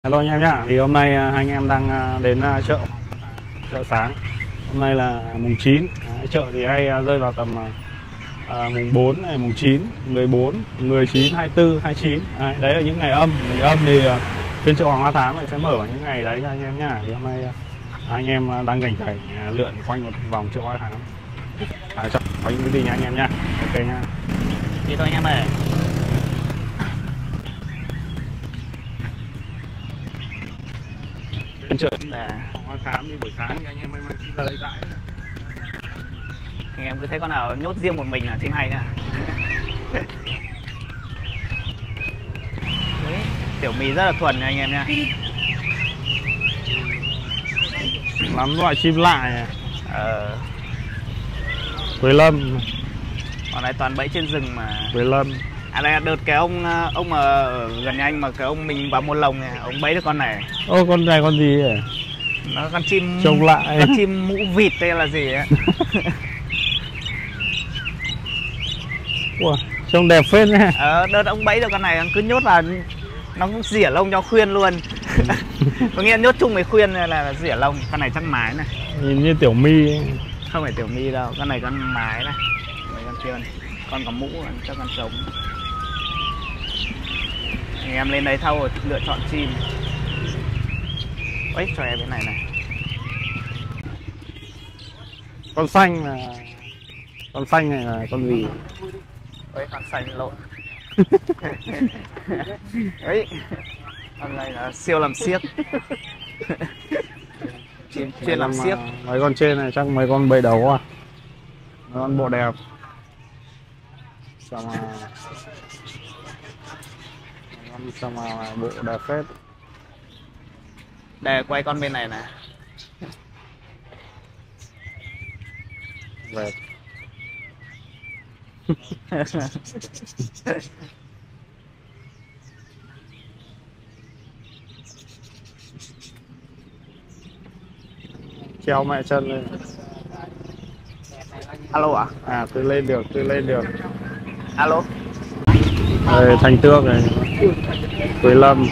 Hello anh em nhá. Thì hôm nay anh em đang đến chợ sáng. Hôm nay là mùng 9. Chợ thì hay rơi vào tầm mùng 4 này, mùng 9, 14, 19, 24, 29. Đấy là những ngày âm. Ngày âm thì phiên chợ Hoàng Hoa Thám này sẽ mở vào những ngày đấy cho anh em nhá. Thì hôm nay anh em đang rảnh rảnh lượn quanh một vòng chợ Hoa Thám. Có những cái gì nha anh em nhá. Ok nha. Đi thôi anh em ơi. Phiên chợ Hoàng Hoa Thám đi buổi sáng thì anh em may mắn ra đây tại. Anh em cứ thấy con nào nhốt riêng một mình là chim hay nha. Đấy, tiểu mì rất là thuần nha anh em nha. Lắm loại chim lạ này. Quế lâm. Còn này toàn bẫy trên rừng mà. Quế lâm. À đây là đợt cái ông mà ở gần nhà anh mà cái ông mình vào một lồng này, ông bẫy được con này. Ô con này con gì vậy? Nó con chim trông lại. Con chim mũ vịt hay là gì ấy. Ủa, trông đẹp phết nha. Đợt ông bẫy được con này cứ nhốt vào, nó cũng rỉa lông cho khuyên luôn. Có nghĩa nhốt chung với khuyên là rỉa lông. Con này chắc mái này. Nhìn như tiểu my ấy. Không phải tiểu my đâu, con này con mái này. Mấy con kia này. Con có mũ cho con trống. Anh em lên đấy thâu lựa chọn chim. Ôi cho em cái này này. Con xanh là con xanh này là con gì? Ôi con xanh lộn. Ấy. Con này là siêu làm xiếc. Chuyên làm xiếc. Mấy con trên này chắc mấy con bầy đầu à? Mấy con bộ đẹp. Sao mà bộ đẹp phết. Đây quay con bên này nè. Về. Treo mẹ chân lên. Alo à? À tôi lên được. Alo. Đây, thanh tước này. Quế lâm.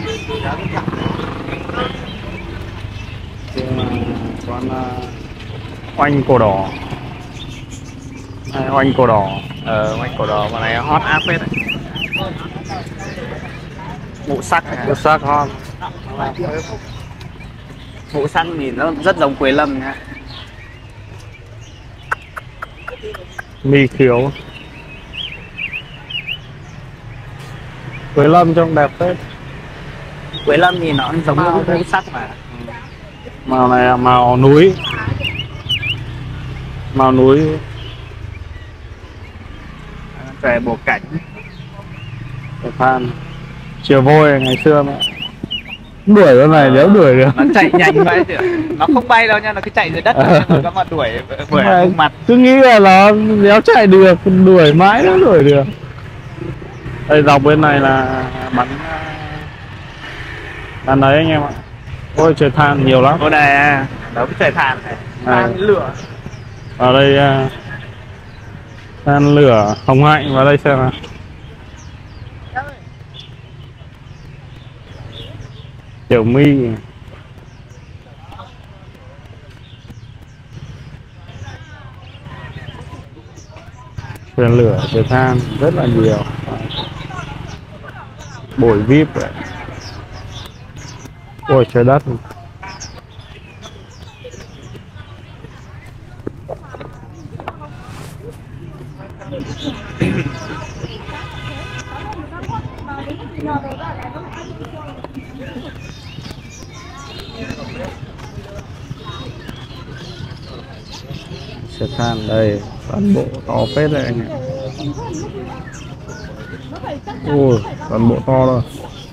Con oanh cổ đỏ. Oanh cổ đỏ. Oanh cổ đỏ mà này hot áp phết đấy. Ngũ sắc này. Ngũ sắc hot. Ngũ sắc nhìn nó rất giống quế lâm nha. Mi khiếu. Quế lâm trông đẹp phết. Quế lâm nhìn nó giống ngũ sắc mà. Màu này là màu núi. Màu núi. Về bồ cảnh. Phan. Chiều vôi ngày xưa mà đuổi con này nếu đuổi được. Nó chạy nhanh vậy chứ. Nó không bay đâu nha, nó cứ chạy dưới đất rồi nó mà đuổi mặt. Cứ nghĩ là nó nếu chạy được, đuổi mãi nó đuổi được. Đây dọc bên này là bắn đấy anh em ạ. Ôi trời than nhiều lắm. Ô đây đó cái trời than này. Than lửa. Ở đây than lửa hồng hạnh vào đây xem nào. Tiểu my. Thuyền lửa, trời than rất là nhiều. Bổi vip vậy. Ôi trời đất. Trời than đây, toàn bộ to phết đấy anh ạ. Ôi, toàn bộ to rồi.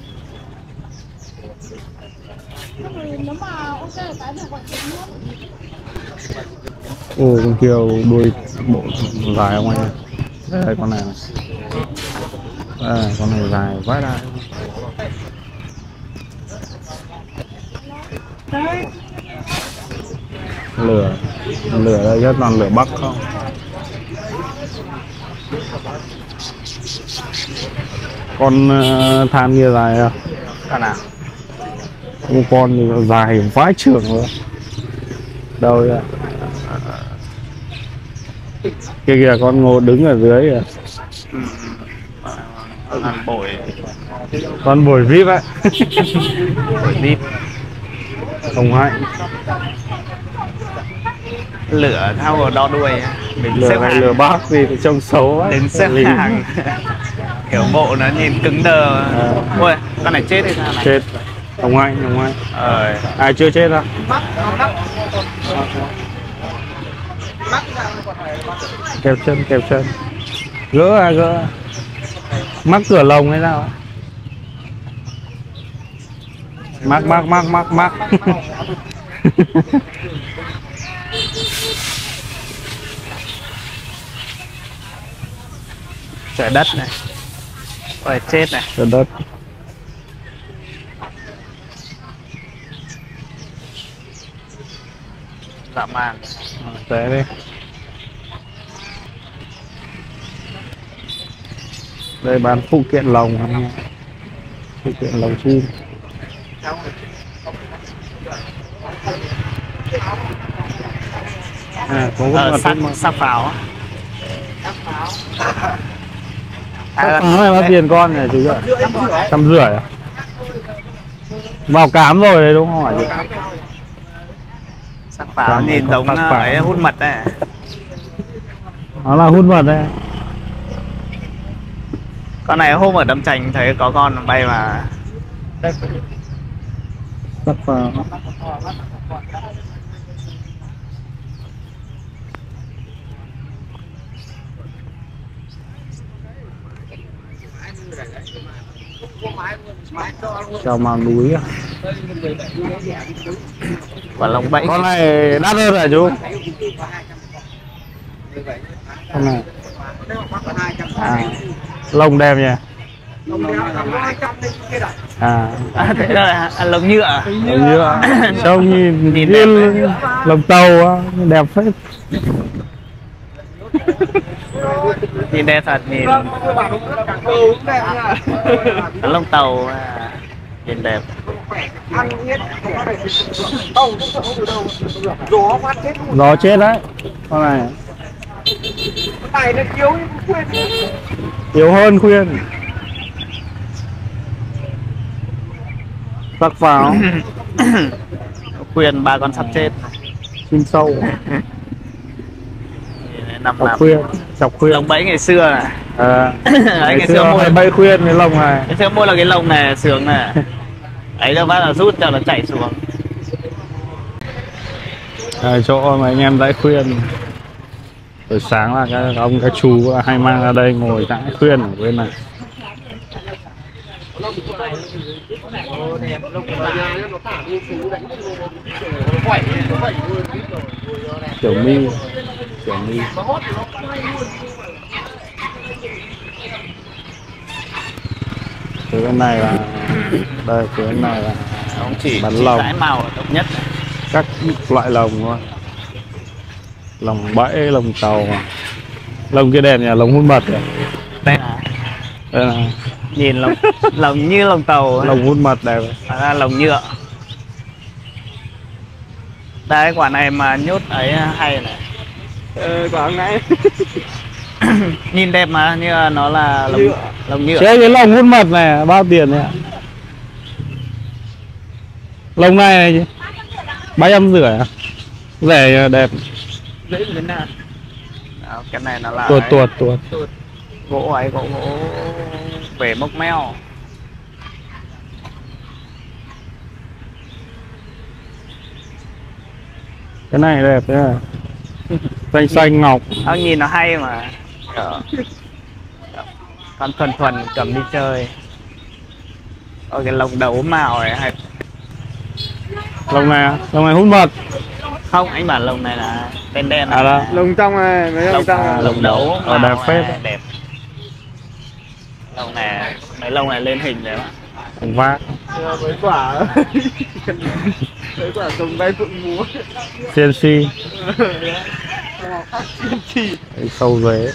Ồ, con kia đuôi bộ dài không anh? Đây con này. Đây, con này dài vãi ra. Lửa đây rất là lửa Bắc không? Con than kia dài à? Con nào? Một con thì nó dài vãi trưởng rồi. Đâu rồi? Kia kìa, con ngô đứng ở dưới kìa. Con bổi. Con bổi vip ấy. Bổi vip. Hồng hạnh. Lửa theo đo đuôi. Lửa này lửa bác gì thì trông xấu ấy. Đến xếp hàng. Kiểu bộ nó nhìn cứng đờ. Ôi, con này chết hay sao này? Chết. Hồng hạnh. Ai chưa chết đâu. Kẹp chân. Gỡ. Mắc cửa lồng hay sao? Mắc. Trời đất này. Ôi chết này. Trời đất. Dã man. Té đi. Đây bán phụ kiện lồng anh em. Phụ kiện lồng chim. Có Sắp pháo. này bao tiền con này chú ạ? 150 à? Vào cám rồi đấy đúng không hả chị? Sắc pháo nhìn giống ấy hút mật đấy. Nó là hút mật đấy. Con này hôm ở Đầm Chành thấy có con bay mà. Sắc pháo. Chào màng núi à? Và lồng bẫy. Con này đắt hơn hả chú? Con này lồng đẹp nhỉ? Thế là lồng nhựa. Lồng nhựa. Trông nhìn đẹp lồng tàu á, đẹp phết. Nhìn đẹp thật, nhìn lông tàu nhìn đẹp. Gió chết đấy con này. Yếu hơn khuyên. Sắc pháo. Khuyên 3 con sắp chết. Chim sâu. Chọc khuyên. Lồng bẫy ngày xưa này. Ngày xưa mua bẫy khuyên cái lồng này. Ngày xưa mua là cái lồng này sướng này. Ấy đâu bắt là rút cho nó chảy xuống. Chỗ mà anh em dãy khuyên. Buổi sáng là các ông các chú hay mang ra đây ngồi dãy khuyên ở bên này. Tiểu My. Cái bên này là đây, cái bên này là ông chỉ bắn lồng. dãi màu độc nhất. Các loại lồng thôi. Lồng bẫy, lồng tàu. Lồng kia đẹp nhỉ, lồng hút mật kìa. Đây là nhìn lồng như lồng tàu. Lồng hút mật đẹp. Là lồng nhựa. Đây quả này mà nhốt ấy hay này. Quả này. Nhìn đẹp mà như là nó là lồng nhựa. Chế cái lồng hút mật này bao tiền đấy ạ? Lồng này chứ 350 à? Rẻ đẹp. Dễ như thế nào? Cái này nó là tuột. Gỗ ấy, gỗ về mốc meo. Cái này đẹp đấy. Xanh ngọc. Nhìn nó hay mà. Con thuần cầm đi chơi. Cái lồng đấu màu này hay. Lồng này hút mật. Không, anh bảo lồng này là tên đen. Lồng trong này, mấy lồng trong. Lồng đấu đẹp phết. Đẹp. Lồng này, mấy lồng này lên hình đấy. Lồng vác. Mấy quả. Mấy quả trồng bay phượng múa. CNC. Sâu dế.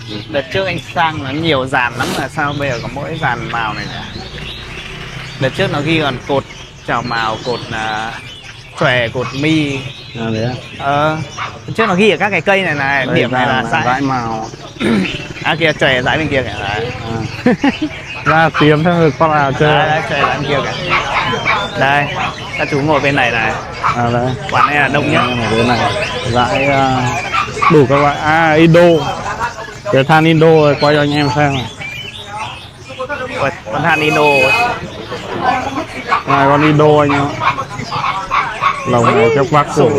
Đợt trước anh sang nó nhiều dàn lắm mà sao bây giờ có mỗi dàn màu này nhỉ? Đợt trước nó ghi còn cột chào màu, cột chòe, cột mi. Đấy á. Đợt trước nó ghi ở các cái cây này này, đây, điểm này là dải màu. Kia chòe dải bên kia kìa. Ra tiếm theo người con nào chơi. Đấy, chòe dải bên kia kìa. Đây, các chú ngồi bên này này. Đấy. Quán này là đông nhất. Ở bên này dải đủ các loại. Indo. Cái than Indo quay cho anh em xem này. Ôi, con than Indo. Này con Indo anh em. Lồng này các bác cổ.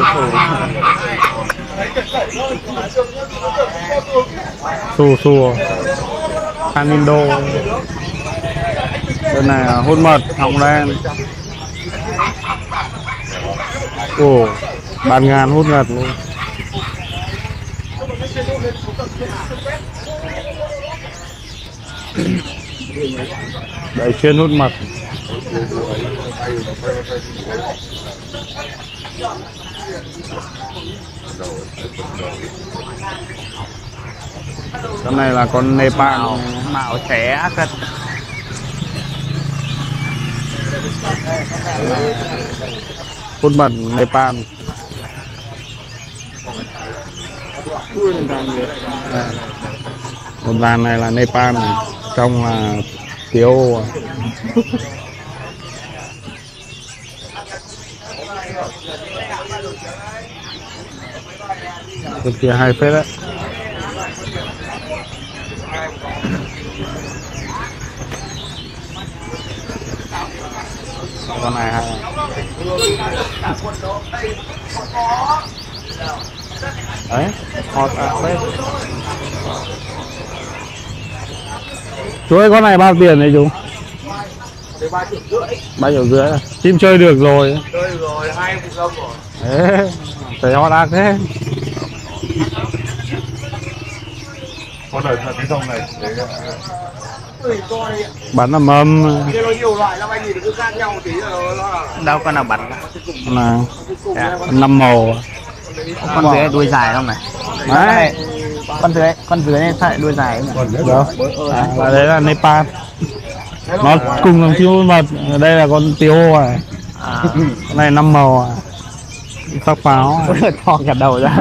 Xù than Indo. Bên này là hút mật hồng đen. Ồ, bàn ngàn hút mật luôn. Đấy chuyên hút mật. Cái này là con Nepal mạo trẻ cất. hút mật Nepal. Một dàn này là Nepal này. Trong là tiêu. Cái kia hay phết đấy. Con này hay. Đấy, hot đấy. Chú ơi, con này bao tiền đấy chú? 3,5 triệu. Chim chơi được rồi. Chơi rồi, 2 công rồi. Đấy, phải hot ác thế. Con đời thật cái dòng này Bắn là mâm. nó nhiều loại lắm anh, nhìn cứ khác nhau tí nó Đâu con nào bắn là 5 màu. con dưới đuôi dài không này? Đấy. Con dưới này sao lại đuôi dài này? Đó. Đấy là Nepal. Nó cùng làm chim mật. Đây là con tiêu này. Con này 5 màu. Sắc pháo. To cả đầu ra.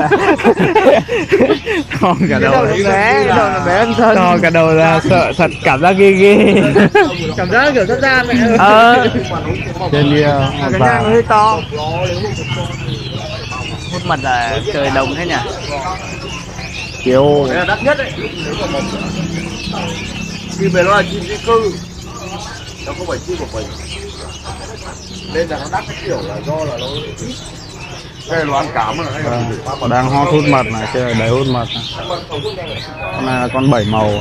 To cả đầu bé, hơn thân. To cả đầu ra, sợ thật, cảm giác ghê ghê. Cảm giác kiểu rất gian này. Trên kia cái nhang hơi to. Hút mật là trời đồng thế nhỉ? Tiêu. đấy là đắt nhất đấy. Chim về nó là chim di cư, nó không phải chim của mình, nên là nó đắt cái kiểu là do là nó ít. Đây nó ăn cám rồi, hay là Đang hot hút mật này, trên này đầy hút mật này. Con này là con 7 màu.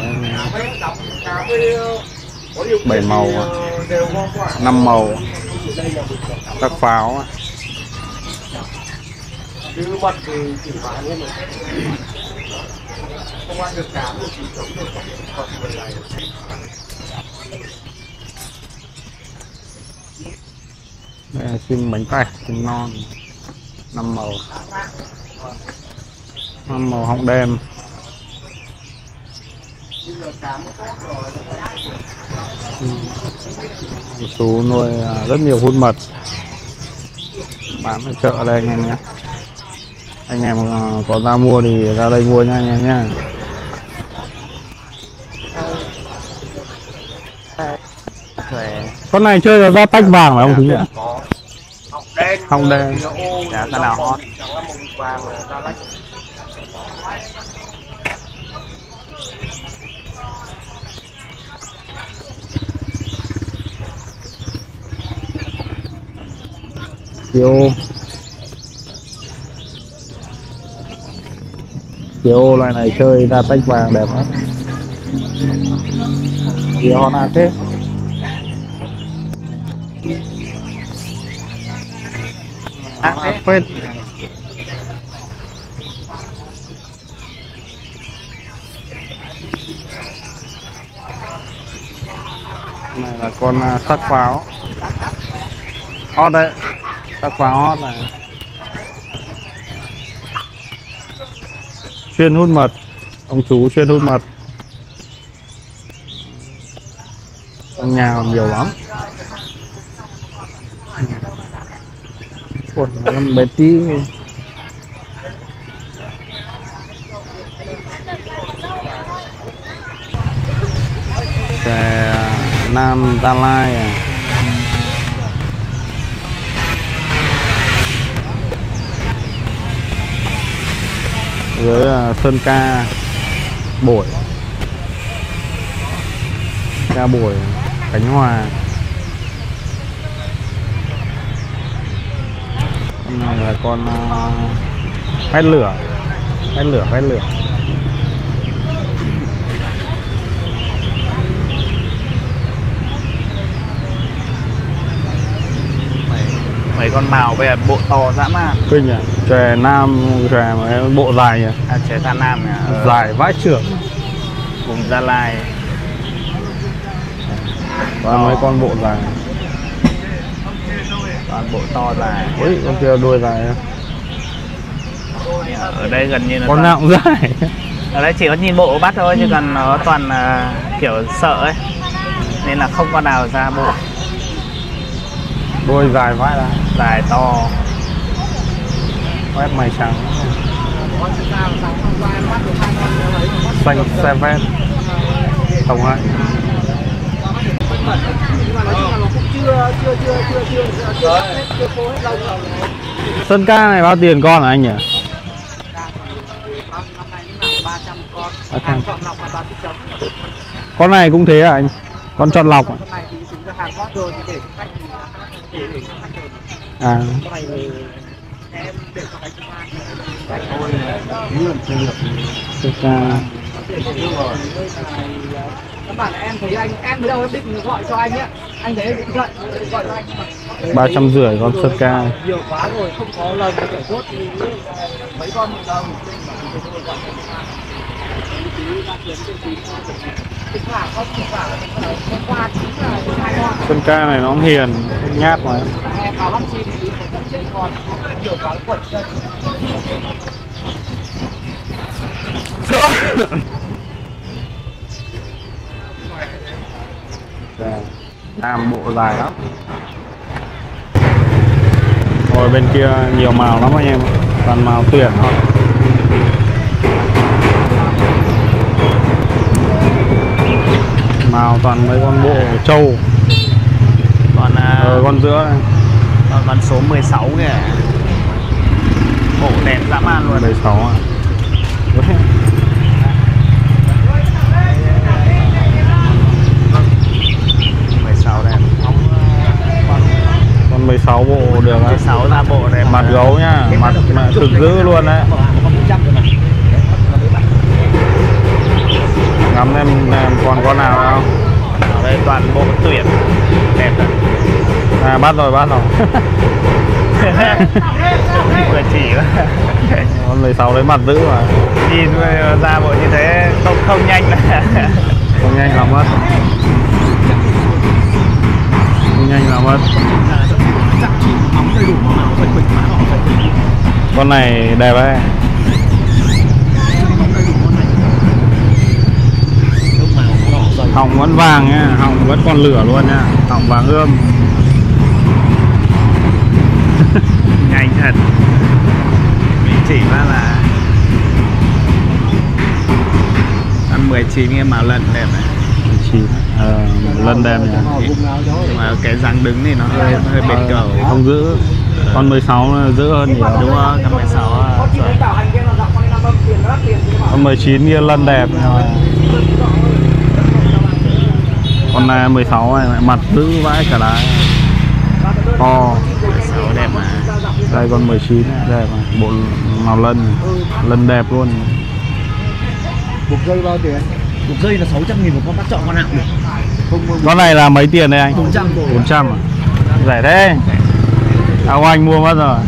7 màu, 5 màu. Các pháo. chứ mật thì chỉ phải như này. Không ăn được cám thì chỉ sống được mật người này. Đây là chim bánh tay, chim non. 5 màu. 5 màu họng đen. Chú nuôi rất nhiều hút mật. Bán ở chợ đây anh em nhé. Anh em có ra mua thì ra đây mua nha anh em nhé. Con này chơi là ra tách vàng phải không chú nhỉ? Họng đen. Dạ, cái nào hot? Kiểu loài này chơi ra tách vàng đẹp lắm. Kiểu hòn ác thế. Ác phết. Này là con sắc pháo. Hot đấy. Sắc pháo hot này. Chuyên hút mật. Ông chú chuyên hút mật. Trong nhà còn nhiều lắm. Ủa, nó bé tí. Chè Nam Gia Lai à. Với Sơn Ca Bổi, Ca Bổi Khánh Hòa. Con này là con phét lửa. Phét lửa. Mấy con mào bây giờ bộ to dã man. Kinh nhỉ. Chè Nam, chè mấy bộ dài nhỉ. À, chè Tha Nam nhỉ. Dài vãi chưởng. Vùng Gia Lai. Toàn mấy con bộ dài. Toàn bộ to dài. Ui, con kia đuôi dài. Ở đây gần như là con nào cũng dài. ở đây chỉ có nhìn bộ bắt thôi, chứ còn nó toàn kiểu sợ ấy, nên là không con nào ra bộ. Đuôi dài vãi ra. Dài to. Quét mày trắng. Xanh Seven. Tổng hai. Sơn Ca này bao tiền con hả anh nhỉ? 300. Con này cũng thế à anh? Con chọn lọc à? À. Sơn Ca. Các bạn em thấy anh, em mới đâu em định gọi cho anh ấy, anh thấy gọi cho anh. 350 con Sơn Ca. Nhiều quá rồi, không có lần để chốt thì mấy con đâu. Sơn Ca này nó hiền, nhát mà. Nam bộ dài lắm. Rồi bên kia nhiều màu lắm anh em, toàn màu tuyển thôi. Màu toàn mấy con bộ trâu. Còn con giữa này. Con số 16 kìa. Bộ đẹp dã man luôn. 16 à. 16 đẹp. Con 16 bộ được á. 16 ra bộ đẹp. Mặt gấu nhá, mặt thực dữ luôn đấy. Ngắm em còn con nào không? Ở đây toàn bộ tuyển đẹp rồi. À, bắt rồi. Vừa chỉ Con 16 đấy mặt dữ mà. nhìn ra bộ như thế không nhanh là không nhanh là mất. Không nhanh là mất. Con này đẹp ấy. Họng vẫn vàng nhá, họng vẫn còn lửa luôn nhá, họng vàng ươm. nhanh thật. Mình chỉ là ăn 19 cái màu lần đẹp này. 19 lần đẹp nhỉ. Nhưng mà cái răng đứng thì nó hơi bệt cầu. Không giữ. Con 16 giữ hơn nhiều. Đúng không? Con 16 con 19 kia lân đẹp. Con này 16 này mặt giữ vãi cả đá. To. 16 đẹp mà. Đây con 19 này, đẹp mà. Bộ màu lân đẹp luôn. Buộc dây bao tiền? Buộc dây là 600.000 một con, bác chọn con nào được. Con này là mấy tiền đây anh? 400 à? Rẻ thế. Áo anh mua mất rồi.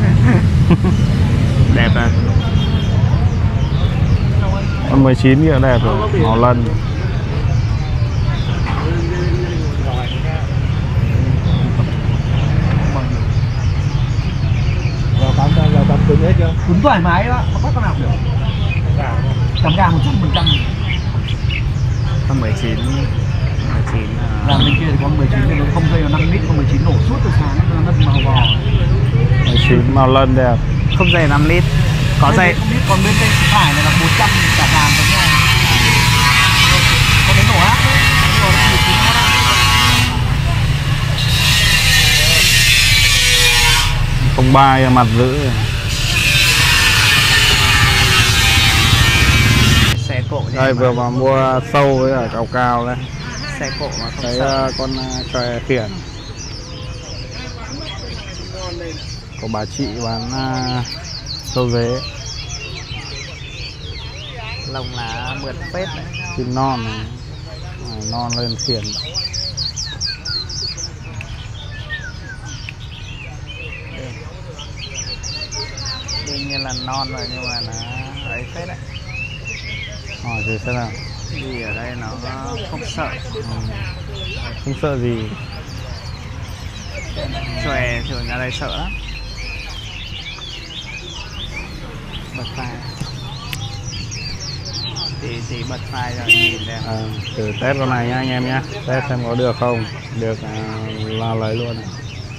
Đẹp à. Con 19 kia đẹp rồi, màu lân. Vào tắm cứng hết chưa? Cứng thoải mái đó, không bắt con nào được. Tắm gà 100%. Con 19 19 Dàn bên kia thì có 19 thì nó không dây là 5 lít, có 19 nổ suốt từ sáng nó mất màu bò. 19 màu lân đẹp. không dây 5 lít. Có dây không biết, còn bên tay phải này là 400 cả dàn giống nhau. Có cái nổ áp đấy. Nổ là 19 không ba mặt giữ. xe cộ Đây vừa mà mua sâu với ở cao cao đây. xe cộ mà không Thấy sợ. con chòe khiển. Có bà chị bán sâu dế. Lông lá mượt phết đấy. Chim non này. Non lên khiển. Đương nhiên là non rồi nhưng mà nó ấy phết đấy. Hỏi thử xem nào. Vì ở đây nó không sợ. Không sợ gì. Chòe thường ở đây sợ lắm. Bật file thì bật file rồi nhìn xem. Thử test con này nhá anh em nhé. Test xem có được không. Được là lấy luôn này.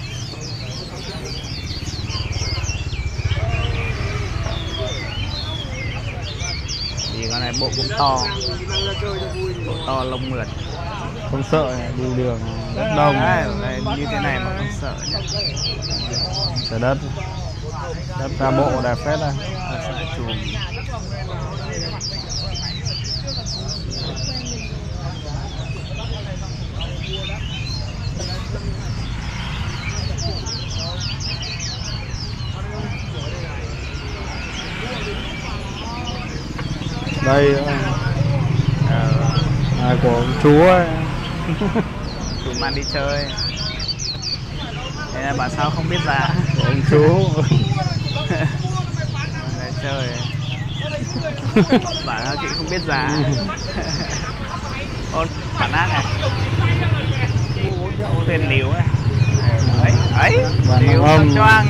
Vì con này bộ cũng to. Bộ to lông mượt. Không sợ đi đường đất đông. Đấy, như thế này mà không sợ nhá. Trời đất. Đất ra bộ đẹp phết đây. Sợ chùm. Đây của ông chú ấy. Chú mang đi chơi. Thế là bảo sao không biết giá. Của ông chú. Để chơi. Bảo sao chị không biết giá. Ôn phản ác này. Tên liếu ấy. Ấy liếu choang.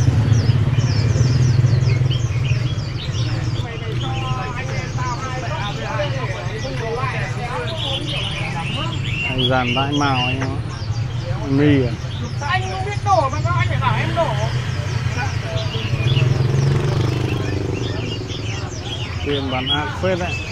Dàn vãi màu anh em. Nghi à. Anh không biết đổ mà sao anh phải bảo em đổ. Tiền bán ác phết đấy.